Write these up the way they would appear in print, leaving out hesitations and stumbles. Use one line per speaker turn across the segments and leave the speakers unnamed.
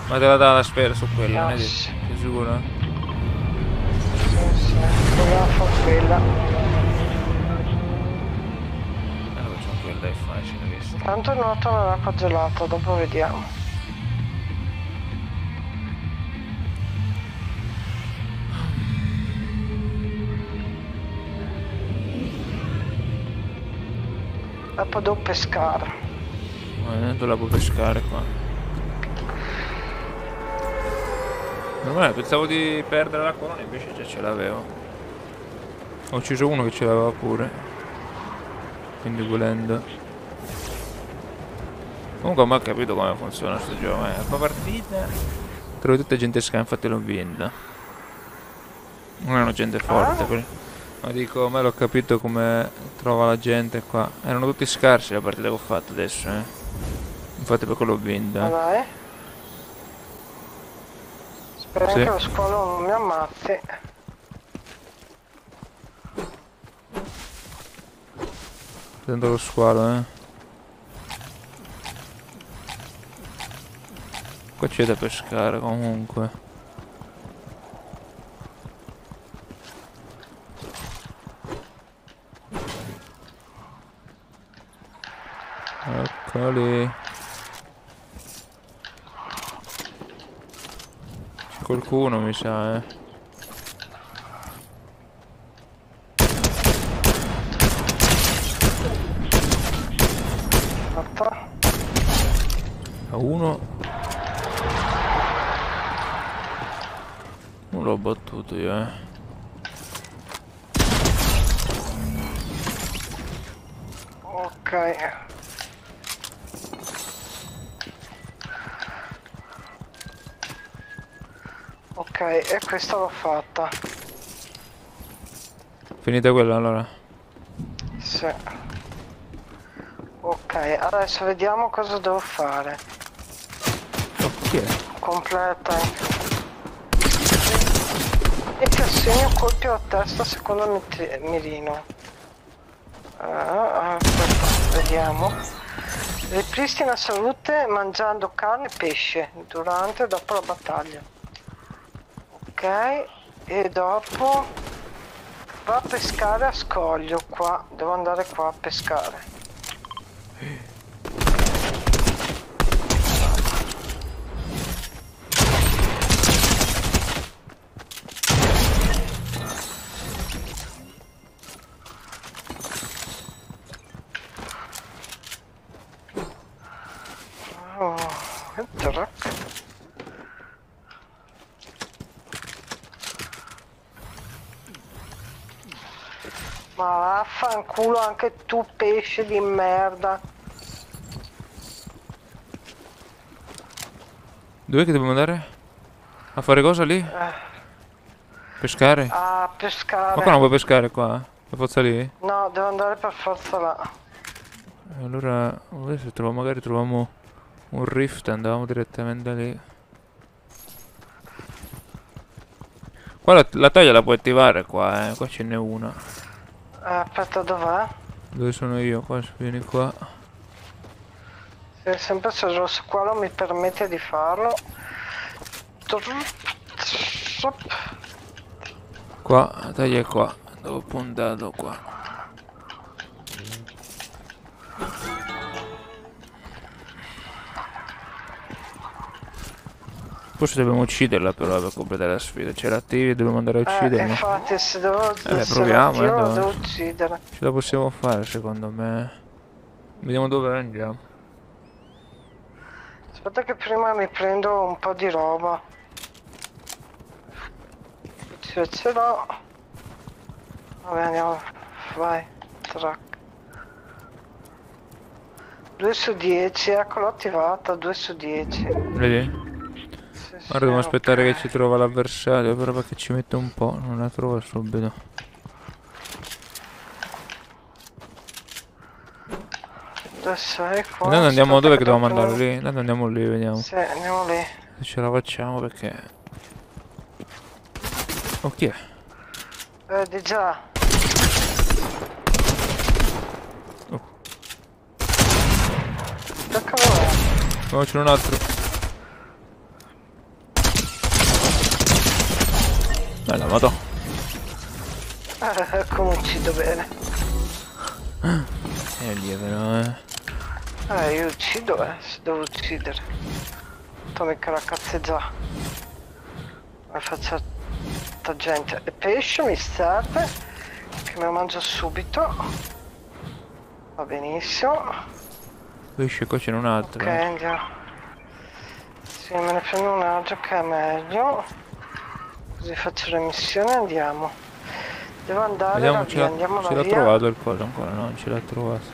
Ma te la dà la sfera su quella, non è detto.
Sì,
Sei sicuro?
sì. Proviamo a fare quella.
Facciamo quella, è facile questo.
Tanto nuoto nell'acqua gelata, dopo vediamo. Dopo devo pescare.
Tu la puoi pescare qua. Normale, pensavo di perdere la corona, invece già ce l'avevo. Ho ucciso uno che ce l'aveva pure. Quindi volendo. Comunque non ho capito come funziona sto gioco. La prima partita trovo tutta gente sca, infatti l'ho vinta. Non erano gente forte. Ma dico, a me l'ho capito come trova la gente qua. Erano tutti scarsi la partita che ho fatto adesso, Infatti per quello l'ho vinta.
Dai. Spero
Sì.
che lo squalo non mi ammazzi.
Prendo lo squalo, Qua c'è da pescare comunque. Eccoli. C'è qualcuno mi sa,
Fatta.
A uno. Non l'ho battuto io,
Ok. Ok, e questa l'ho fatta.
Finita quella allora.
Sì. Ok, adesso vediamo cosa devo fare.
Oh, chi è?
Completa. E ti assegno colpi alla testa secondo mirino. Aspetta, vediamo. Ripristina salute mangiando carne e pesce durante e dopo la battaglia. Ok, e dopo va a pescare a scoglio qua. Devo andare qua a pescare. Oh, che track. Ma vaffanculo anche tu, pesce di merda.
Dov'è che devo andare? A fare cosa lì? Pescare?
A
Ma
pescare.
qua non puoi pescare qua? Per forza lì?
No, devo andare per forza là.
Allora, adesso magari troviamo un rift e andavamo direttamente lì. Qua la taglia la puoi attivare qua, Qua ce n'è una.
Aspetta, dov'è?
Dove sono io? Qua, vieni qua.
Sempre se lo squalo mi permette di farlo.
Qua, la taglia è qua. Dove ho puntato qua. Forse dobbiamo ucciderla però per completare la sfida. Ce l'attivi e dobbiamo andare a ucciderla.
Infatti se devo
Proviamo,
la devo uccidere.
Ce la possiamo fare secondo me. Vediamo dove andiamo.
Aspetta che prima mi prendo un po' di roba. Ce l'ho. Vabbè, andiamo. Vai. Track. 2 su 10, ecco l'ho attivata, 2 su 10.
Vedi? Ora dobbiamo aspettare che ci trova l'avversario, però perché ci mette un po', non la trova subito.
Adesso è qua.
Intanto andiamo dove che dobbiamo andare lì? Intanto andiamo lì, vediamo.
Sì, andiamo lì.
Se ce la facciamo perché... Oh, chi è?
Di già.
Oh.
Che cavolo è?
Oh, c'è un altro. Bella moto.
Come uccido bene.
È lì però,
Io uccido, se devo uccidere. Tu mica la cazzeggia. Ma faccio tanta gente. E pesce mi serve, che me lo mangio subito. Va benissimo.
Pesce, qua c'è un altro.
Ok, andiamo. Sì, me ne prendo un altro che è meglio. Così faccio le missioni e andiamo. Devo andare
Vediamo,
da via, andiamo
ce
da
l'ha
via.
trovato il coso ancora, no? Non ce l'ha trovato.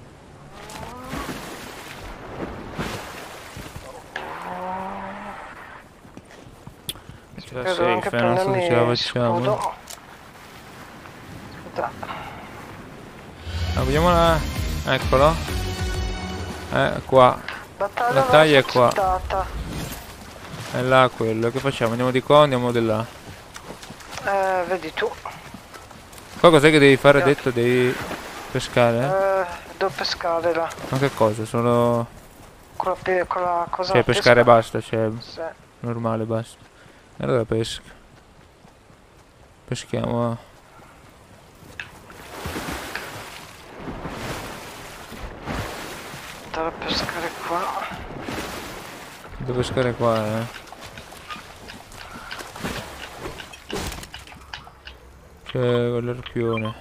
Ce la
Devo anche
safe, non so se ce la
prendermi
facciamo.
scudo. Aspetta.
Ah, vediamola. Eccolo. Qua. Battaglia è qua.
Suscitata.
È là quello. Che facciamo? Andiamo di qua o andiamo di là?
Vedi tu.
Qua cos'è che devi fare? Detto devi pescare?
Devo pescare là.
Ma che cosa? Solo...
Con la cosa
Cioè
da
pescare
pesca.
basta, cioè
Sì.
normale basta. Allora pesca. Peschiamo.
Devo pescare qua.
Devo pescare qua, C'è quell'arpione.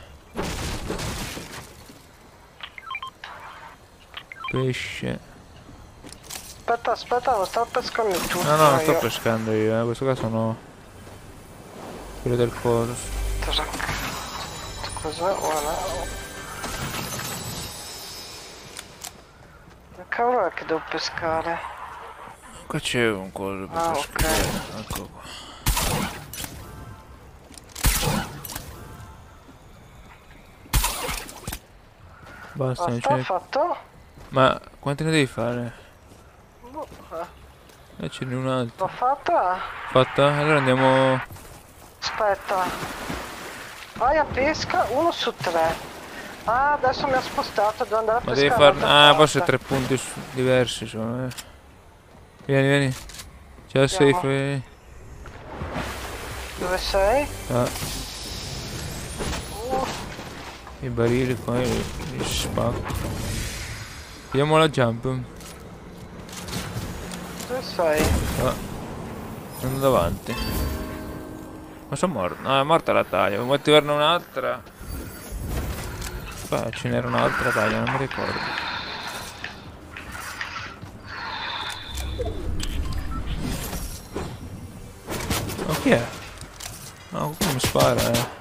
Pesce.
Aspetta, non stavo pescando tu.
No, non sto
io.
pescando io, in questo caso no. Quello del coso.
Cos'è? Guarda. Che cavolo è che devo pescare?
Qua c'è un coso per pescare. Ecco qua. Basta, non
Basta,
c'è.
fatto?
Ma quanti ne devi fare?
Boh,
Ce n'è un altro.
l'ho fatta?
Fatta? Allora andiamo.
Aspetta. Vai a pesca 1 su 3. Ah, adesso mi ha spostato, devo andare a
Ma
pescare.
devi fare.
dall'altra
Ah, forse
parte.
3 punti diversi sono, Vieni, vieni. C'è la
Andiamo.
safe. Vieni.
Dove sei?
Ah, i barili qua li spacco. Vediamo la jump.
Dove sei?
Ah, sono davanti. Ma sono morto. No, è morta la taglia. Vuoi attivarne un'altra? Qua ce n'era un'altra taglia, non mi ricordo. Ma chi è? No, come spara,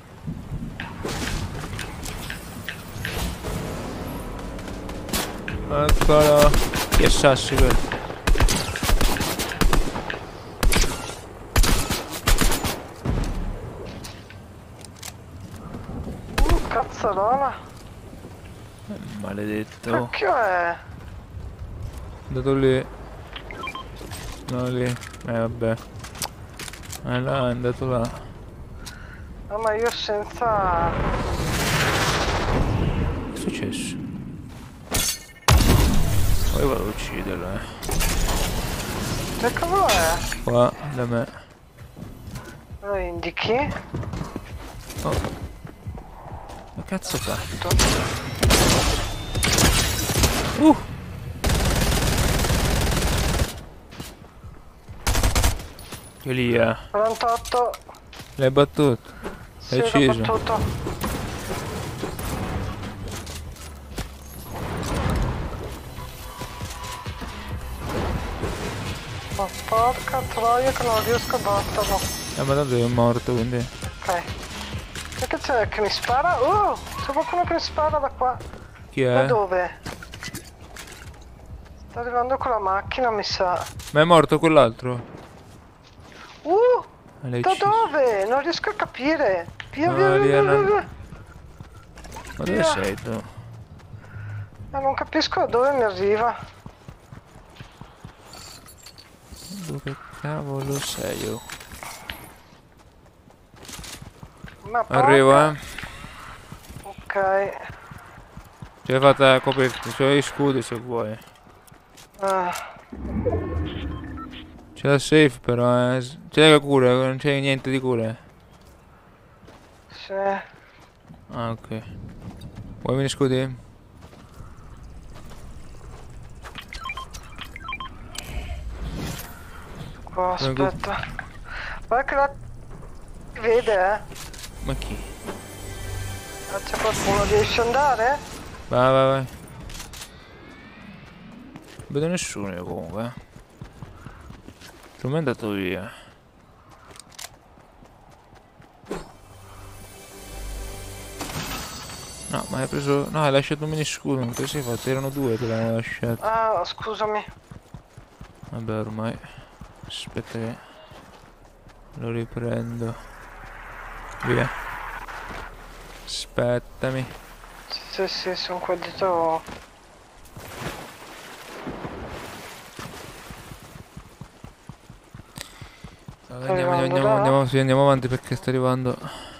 Eccolo. Chi è Sassi quello?
Cazzarola.
Maledetto.
Cacchio è?
È andato lì. No, lì. Vabbè. Là, è andato là.
Ah, ma io senza...
Che è successo? Poi vado a ucciderlo,
Che cavolo è?
Qua, da me.
Lo indichi?
Oh. Che cazzo fa? Che lì è?
48.
L'hai battuto?
Sì,
L'hai
l'ho
ucciso?
battuto. Ma porca troia che non riesco a batterlo.
Ma tanto è morto, quindi.
Ok. Perché c'è che mi spara? C'è qualcuno che mi spara da qua.
Chi
Da
è?
dove? Sta arrivando con la macchina, mi sa.
Ma è morto quell'altro? L'hai
Da
ucciso?
dove? Non riesco a capire. Via,
No,
via,
lì
via,
è
via,
una-
via.
Ma dove
Via.
sei tu?
Non capisco da dove mi arriva.
Dove cavolo sei io?
Ma porca...
Arrivo,
Ok.
Ce l'hai fatta coperta, c'ho gli scudi se vuoi. C'è la safe però, C'è la cura, non c'è niente di cura.
Sì.
Ah, ok. Vuoi venire scudi?
Qua, aspetta. Guarda che la vede,
Ma chi?
C'è qualcuno, riesci ad andare?
Vai, vai, vai. Non vedo nessuno io comunque. Secondo me è andato via. No, ma hai preso... No, hai lasciato un mini scudo, non te sei fatto? Erano due che l'hanno lasciato.
Ah, scusami.
Vabbè, ormai. Aspetta che... lo riprendo. Via. Aspettami.
Sì, sì, sono qua dietro.
Sì, andiamo avanti perché sta arrivando.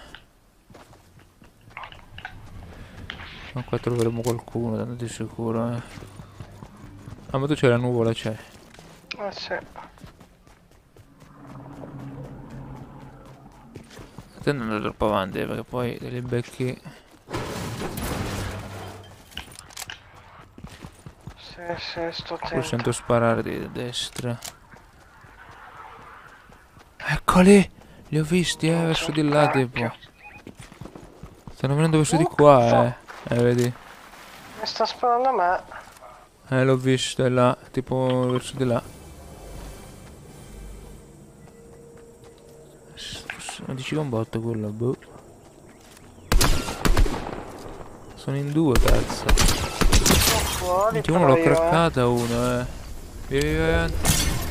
Ma qua troveremo qualcuno, tanto di sicuro, eh. Ah, ma tu c'è la nuvola, c'è.
Sì.
Stai andando troppo avanti, perché poi te li becchi.
Sì, sì, sto
Poi
attento.
sento sparare di destra. Eccoli! Li ho visti, verso di là, tipo. Stanno venendo verso di qua, vedi?
Mi sta sparando a me.
L'ho visto, è là, tipo verso di là. Ma dici che è un botto quello, boh. Sono in due, cazzo.
Sono fuori,
Minchia, uno l'ho craccata, uno, Via, via, via, avanti.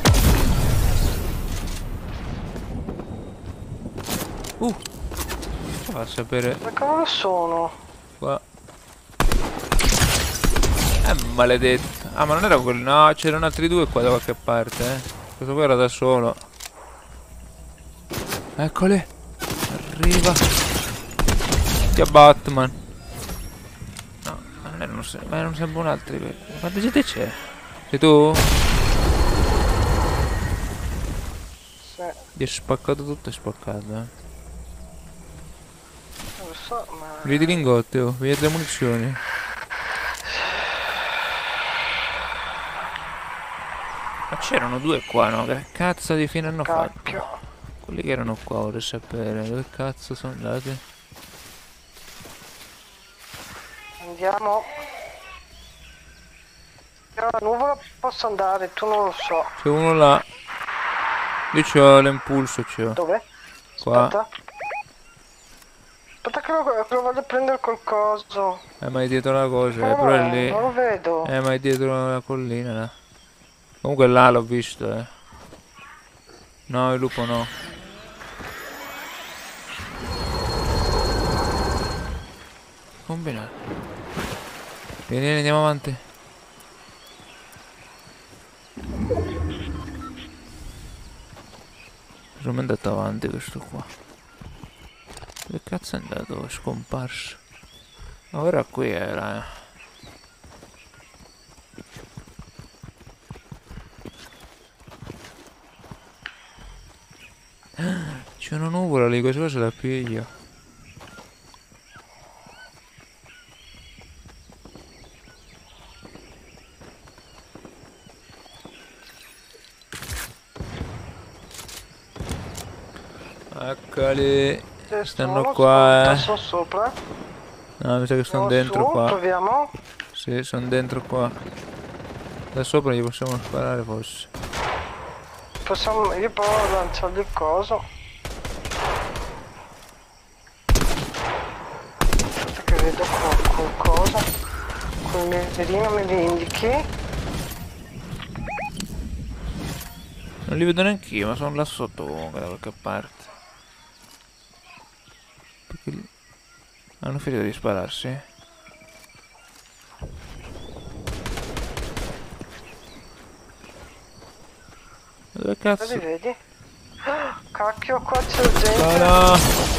Fa a sapere.
Ma cavolo sono?
Qua. Maledetto. Ah, ma non era quello. No, c'erano altri due qua da qualche parte, Questo qua era da solo. Eccole. Arriva. Che Batman. No, ma non erano ma erano sempre un altro. Quanta gente c'è? Sei tu?
Sì.
Ti è spaccato tutto, è spaccato,
Non lo so, ma...
Vedi i lingotti, vedi le munizioni. Ma c'erano due qua, no? Che cazzo di fine hanno fatto? Quelli che erano qua, vorrei sapere. Dove cazzo sono andati?
Andiamo. Io la nuvola posso andare, tu non lo so.
C'è uno là. Io c'ho l'impulso, c'ho.
Dove?
Qua.
Aspetta. Aspetta che lo vado a prendere col coso.
Ma è dietro la cosa, però è lì.
Non lo vedo.
Ma è dietro la collina, là. Comunque là l'ho visto, No, il lupo no. Combinato. Vieni, vieni, andiamo avanti. Sono andato avanti questo qua. Dove cazzo è andato? È scomparso. Ma ora qui era, C'è una nuvola lì, questo se la piglio. Eccoli. Stanno qua,
Sono sopra.
No, mi sa che sono dentro qua.
Proviamo.
Sì, sono dentro qua. Da sopra gli possiamo sparare forse.
Possiamo... Io provo a lanciargli il coso. Aspetta che vedo col coso. Col mirino me li indichi.
Non li vedo neanch'io, ma sono là sotto comunque da qualche parte. Perché hanno finito di spararsi? Dove cazzo?
Li vedi? Cacchio, qua c'è gente.
No!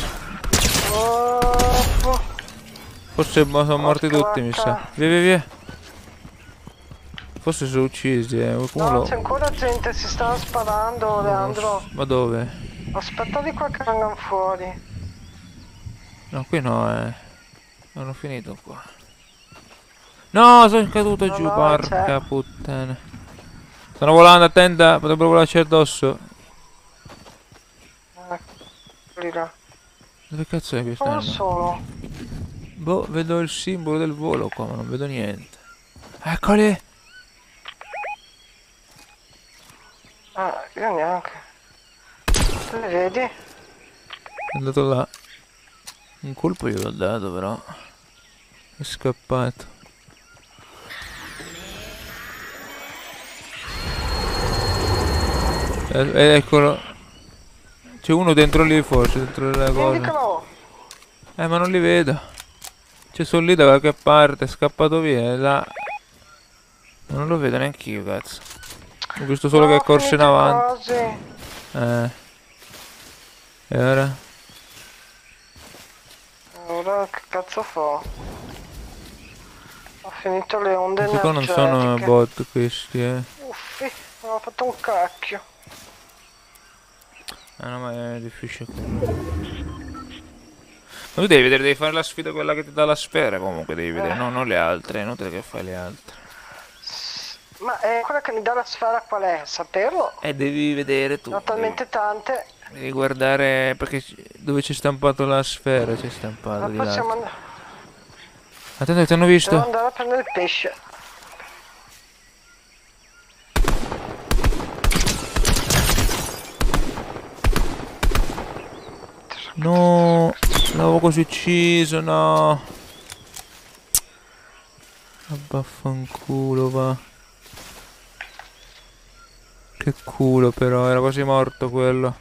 Oh,
Forse sono morti tutti, mi sa. Via, via, via. Forse sono uccisi,
no, c'è ancora gente, si stanno sparando, Leandro.
Ma dove?
Aspetta di qua che vengano fuori.
No, qui no, non ho finito qua. No, sono caduto
No,
giù,
no,
porca
c'è.
puttana. Stanno volando, attenta, potrebbero volarci addosso.
Lì là.
Dove cazzo è che
Non lo
stanno?
sono.
Boh, vedo il simbolo del volo qua, ma non vedo niente. Eccoli!
Ah, io neanche. Tu li vedi?
È andato là. Un colpo gliel'ho dato però. È scappato. Eccolo. C'è uno dentro lì forse, dentro la cosa.
Indicalo!
Ma non li vedo. C'è sono lì da qualche parte, è scappato via, è là. Ma non lo vedo neanche io, cazzo. Ho visto solo che
No,
è corso in
finite
avanti.
quasi.
E ora?
Ora che cazzo fa? Ho finito le onde
Questi qua non sono
energetiche.
bot questi,
Uffi, ho fatto un cacchio.
Ah no, ma è difficile. Ma tu devi vedere, devi fare la sfida quella che ti dà la sfera comunque, devi vedere, no, non le altre, è inutile che fai le altre.
Ma quella che mi dà la sfera qual è? Saperlo?
Devi vedere tu.
Ne ho talmente tante.
Devi guardare perché dove c'è stampato la sfera, c'è stampato di
Ma possiamo
là.
andare.
Attento, ti hanno
Devo
visto?
andare a prendere il pesce.
No, l'avevo quasi ucciso, no. Vaffanculo, va. Che culo però, era quasi morto quello.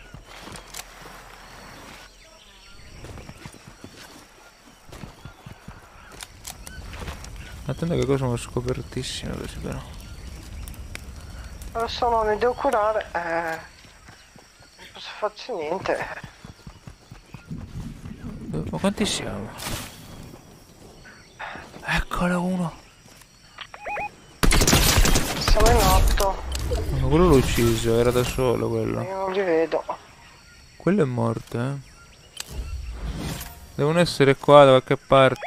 Attendo che cosa sono scopertissime così però.
Adesso non mi devo curare. Non posso farci niente.
Ma quanti siamo? Eccolo uno.
Siamo in 8.
Ma quello l'ho ucciso, era da solo quello.
Io non li vedo.
Quello è morto, eh. Devono essere qua da qualche parte.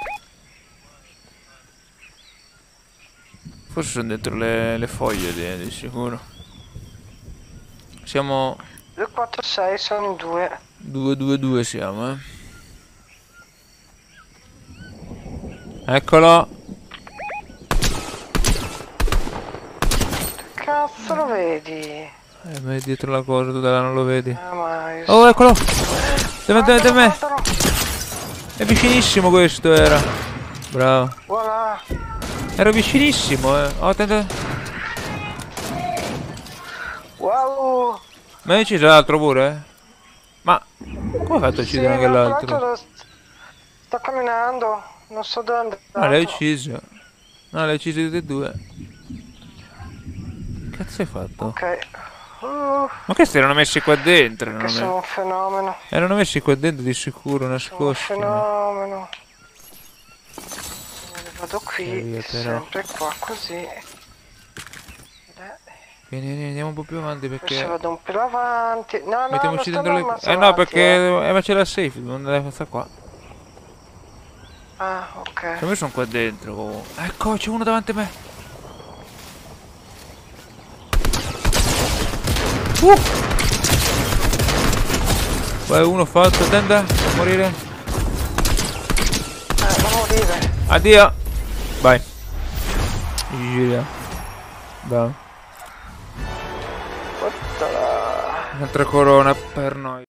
Forse sono dentro le foglie di sicuro. Siamo
2, 4, 6 sono in 2.
2-2-2 siamo, eh. Eccolo.
Cazzo lo vedi?
Ma è dietro la cosa, tu da là non lo vedi.
Ma io
Oh, eccolo! Davanti a me!
guardalo.
È vicinissimo questo, era. Bravo.
Voilà.
Era vicinissimo, eh. Oh, attento.
Wow.
Ma hai ucciso l'altro pure, eh? Ma come hai fatto a uccidere anche
ma
l'altro?
sto camminando. Non so dove andare.
No, l'hai ucciso. No, l'hai ucciso tutti e due. Che cazzo hai fatto?
Ok.
Ma questi erano messi qua dentro.
Che sono un fenomeno.
Erano messi qua dentro di sicuro,
Sono un
nascosti.
fenomeno. Vado qui,
via, però.
sempre qua così.
Vieni, andiamo un po' più avanti
Forse
perché...
vado un pelo avanti. No, no,
Mettiamoci
non sto
dentro le...
abbastanza
no,
avanti,
perché... ma c'è la safe, non deve sta qua.
Ah, ok.
Cioè, io sono qua dentro comunque. Ecco, c'è uno davanti a me. Vai, uno fatto, tenda a morire.
Non morire.
Addio. Vai. Gira. Bravo.
Guardala.
Un'altra corona per noi.